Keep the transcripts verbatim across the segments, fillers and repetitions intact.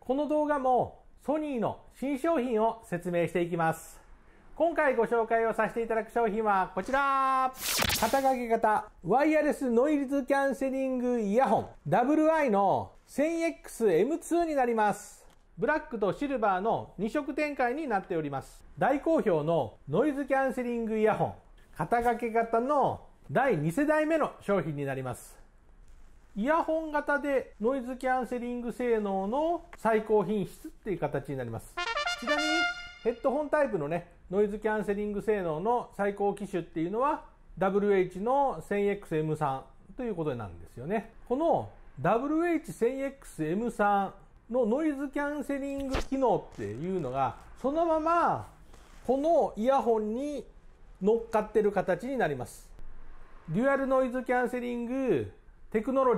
この動画もソニーの新商品を説明していきます。今回ご紹介をさせていただく商品はこちら。肩掛け型ワイヤレスノイズキャンセリングイヤホン ダブリューアイ の せんエックスエムツー になります。ブラックとシルバーのに色展開になっております。大好評のノイズキャンセリングイヤホン、肩掛け型のだいに世代目の商品になります。イヤホン型でノイズキャンセリング性能の最高品質っていう形になります。ちなみにヘッドホンタイプのねノイズキャンセリング性能の最高機種っていうのは ダブリューエイチ の せんエックスエムスリー ということなんですよね。この ダブリューエイチせんエックスエムスリー のノイズキャンセリング機能っていうのがそのままこのイヤホンに乗っかってる形になります。デュアルノイズキャンセリングテクノロジー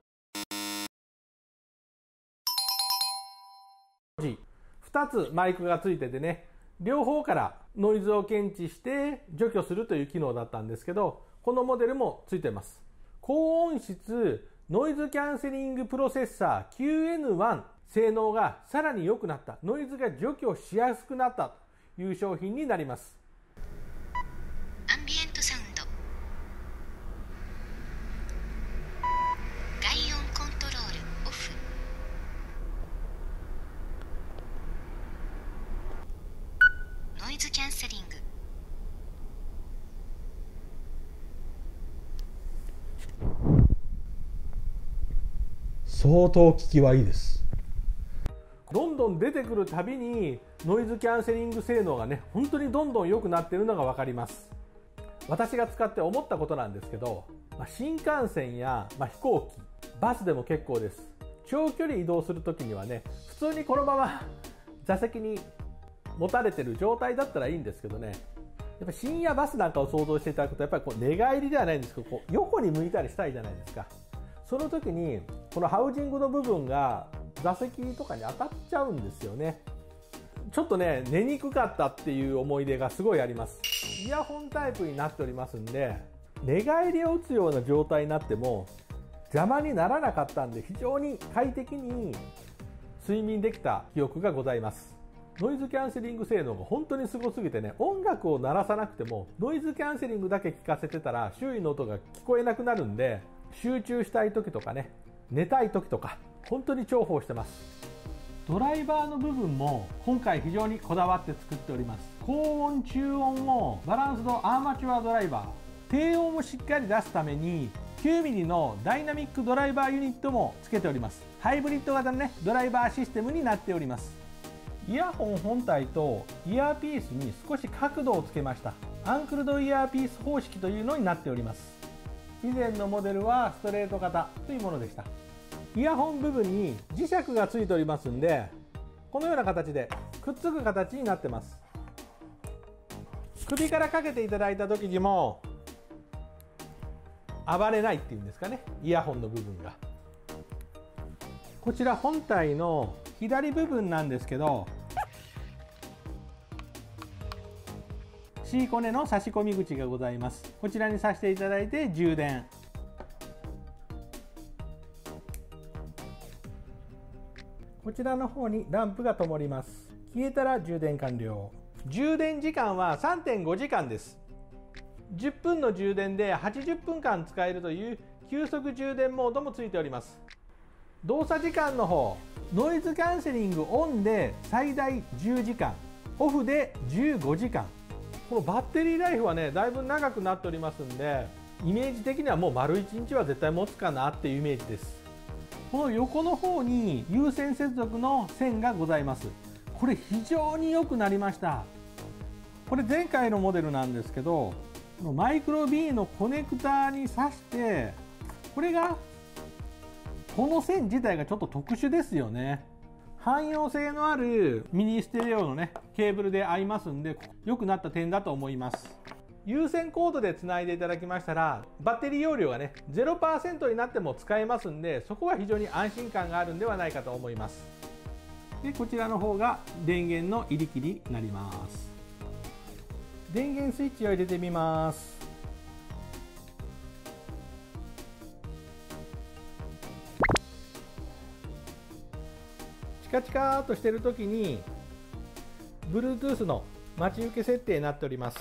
ふたつマイクがついててね、両方からノイズを検知して除去するという機能だったんですけど、このモデルもついています。高音質ノイズキャンセリングプロセッサー キューエヌワン 性能がさらに良くなった、ノイズが除去しやすくなったという商品になります。 アンビエントサウンド、外音コントロールオフ、ノイズキャンセリング、 相当効きはいいです。どんどん出てくるたびにノイズキャンセリング性能がね本当にどんどん良くなっているのが分かります。私が使って思ったことなんですけど、まあ、新幹線や、まあ、飛行機、バスでも結構です。長距離移動するときにはね普通にこのまま座席に持たれてる状態だったらいいんですけどね、やっぱ深夜バスなんかを想像していただくとやっぱりこう寝返りではないんですけど、こう横に向いたりしたいじゃないですか。その時にこのハウジングの部分が座席とかに当たっちゃうんですよね。ちょっとね寝にくかったっていう思い出がすごいあります。イヤホンタイプになっておりますんで、寝返りを打つような状態になっても邪魔にならなかったんで、非常に快適に睡眠できた記憶がございます。ノイズキャンセリング性能が本当にすごすぎてね、音楽を鳴らさなくてもノイズキャンセリングだけ聞かせてたら周囲の音が聞こえなくなるんで、集中したい時とかね、寝たい時とか本当に重宝してます。ドライバーの部分も今回非常にこだわって作っております。高音中音をバランスのアーマチュアドライバー、低音をしっかり出すために きゅうミリ のダイナミックドライバーユニットもつけております。ハイブリッド型のねドライバーシステムになっております。イヤホン本体とイヤーピースに少し角度をつけました。アンクルドイヤーピース方式というのになっております。以前のモデルはストレート型というものでした。イヤホン部分に磁石がついておりますんで、このような形でくっつく形になってます。首からかけていただいた時にも暴れないっていうんですかね、イヤホンの部分が。こちら本体の左部分なんですけど、C コネの差し込み口がございます。こちらに挿していただいて充電、こちらの方にランプが灯ります。消えたら充電完了。充電時間は さんてんごじかんです。じゅっぷんの充電ではちじゅっぷんかん使えるという急速充電モードもついております。動作時間の方、ノイズキャンセリングオンで最大じゅうじかん、オフでじゅうごじかん。このバッテリーライフはねだいぶ長くなっておりますんで、イメージ的にはもう丸いちにちは絶対持つかなっていうイメージです。この横の方に有線接続の線がございます。これ非常に良くなりました。これ前回のモデルなんですけど、マイクロ ビー のコネクターに挿して、これがこの線自体がちょっと特殊ですよね。汎用性のあるミニステレオのねケーブルで合いますんで良くなった点だと思います。有線コードでつないでいただきましたらバッテリー容量がね ゼロパーセント になっても使えますんで、そこは非常に安心感があるんではないかと思います。でこちらの方が電源の入り切りになります。電源スイッチを入れてみます。 カチカーっとしてる時に Bluetooth の待ち受け設定になっております。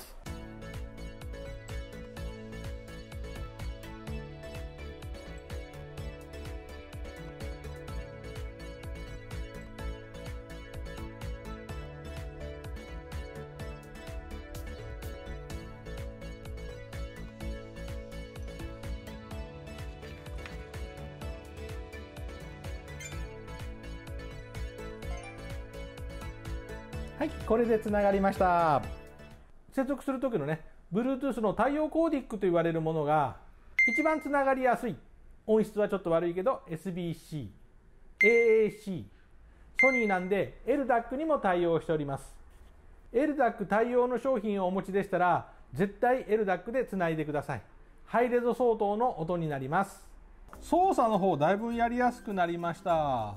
はい、これでつながりました。接続する時のね Bluetooth の対応コーディックと言われるものが一番つながりやすい、音質はちょっと悪いけど エスビーシー、エーエーシー、ソニーなんで エルダック にも対応しております。 エルダック 対応の商品をお持ちでしたら絶対 エルダック でつないでください。ハイレゾ相当の音になります。操作の方だいぶやりやすくなりました。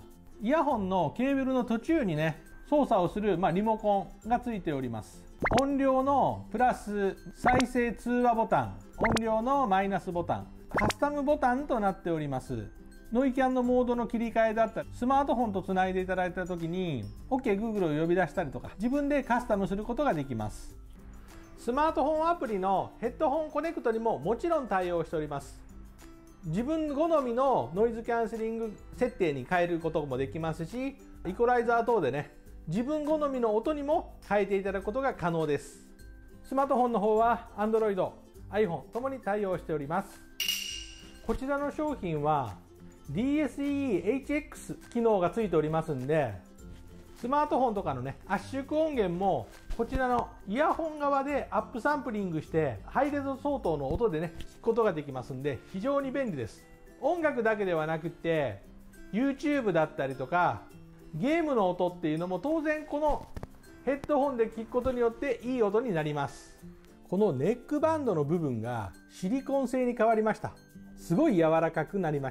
イヤホンのケーブルの途中にね操作をする、まあ、リモコンがついております。音量のプラス、再生通話ボタン、音量のマイナスボタン、カスタムボタンとなっております。ノイキャンのモードの切り替えだったり、スマートフォンとつないでいただいた時に OK Google を呼び出したりとか自分でカスタムすることができます。スマートフォンアプリのヘッドホンコネクトにももちろん対応しております。自分好みのノイズキャンセリング設定に変えることもできますし、イコライザー等でね自分好みの音にも変えていただくことが可能です。スマートフォンの方は Android、iPhone ともに対応しております。こちらの商品は ディーエスイーエイチエックス 機能がついておりますんで、スマートフォンとかのね圧縮音源もこちらのイヤホン側でアップサンプリングしてハイレゾ相当の音でね聞くことができますんで非常に便利です。音楽だけではなくて YouTube だったりとかゲームの音っていうのも当然このヘッドホンで聞くことによっていい音になります。このネックバンドの部分がシリコン製に変わりました。すごい柔らかくなりました。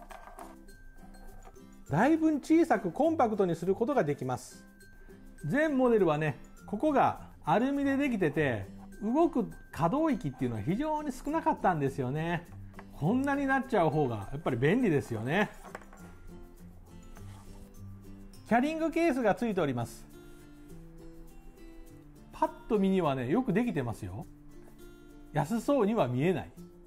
だいぶ小さくコンパクトにすることができます。全モデルはねここがアルミでできてて動く可動域っていうのは非常に少なかったんですよね。こんなになっちゃう方がやっぱり便利ですよね。キャリングケースがついております。パッと見にはねよくできてますよ。安そうには見えない。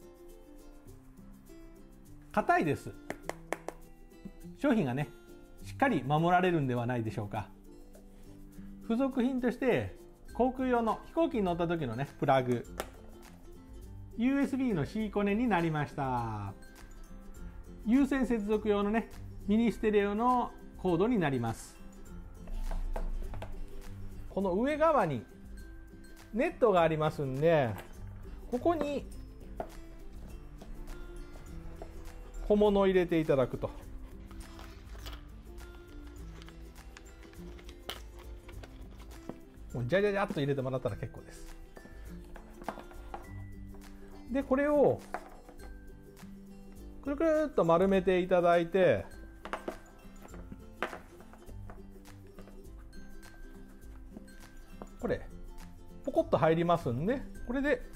硬いです。商品がねしっかり守られるんではないでしょうか。付属品として航空用の飛行機に乗った時のねプラグ、 ユーエスビー の C コネになりました。有線接続用のねミニステレオのコードになります。この上側にネットがありますんで、ここに小物を入れていただくと、もうジャジャジャっと入れてもらったら結構です。でこれをくるくるっと丸めていただいて、これポコッと入りますんで、これで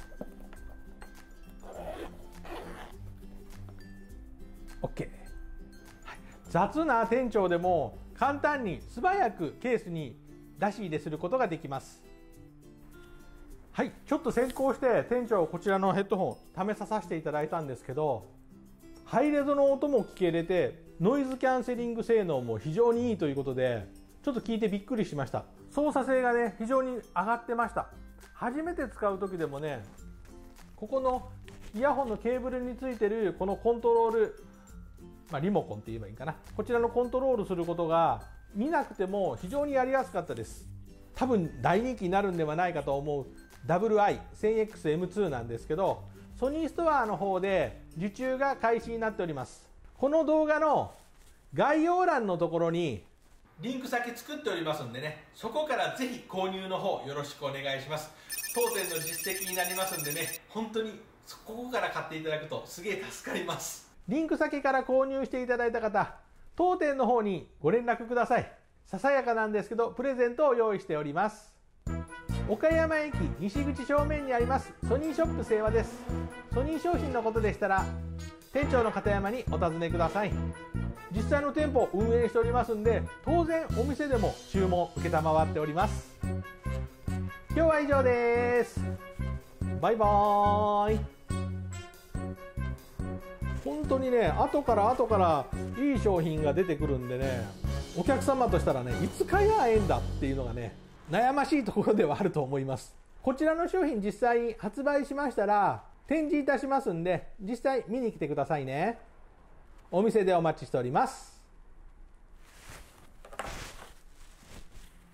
OK、はい、雑な店長でも簡単に素早くケースに出し入れすることができます。はい、ちょっと先行して店長こちらのヘッドホン試させていただいたんですけど、ハイレゾの音も聞けれてノイズキャンセリング性能も非常にいいということで、ちょっと聞いてびっくりしました。操作性がね非常に上がってました。初めて使う時でもね、ここのイヤホンのケーブルについてるこのコントロール、まあ、リモコンって言えばいいかな、こちらのコントロールすることが見なくても非常にやりやすかったです。多分大人気になるんではないかと思う ダブリューアイせんエックスエムツー なんですけど、ソニーストアの方で受注が開始になっております。この動画の概要欄のところにリンク先作っておりますんでね、そこからぜひ購入の方よろしくお願いします。当店の実績になりますんでね、本当にここから買っていただくとすげえ助かります。リンク先から購入していただいた方、当店の方にご連絡ください。ささやかなんですけどプレゼントを用意しております。岡山駅西口正面にありますソニーショップ清和です。ソニー商品のことでしたら店長の片山にお尋ねください。実際の店舗を運営しておりますんで、当然お店でも注文承っております。今日は以上です。バイバーイ。本当にね、後から後からいい商品が出てくるんでね、お客様としたらね、いつ買えばええんだっていうのがね、悩ましいところではあると思います。こちらの商品実際に発売しましたら展示いたしますんで、実際見に来てくださいね。お店でお待ちしております。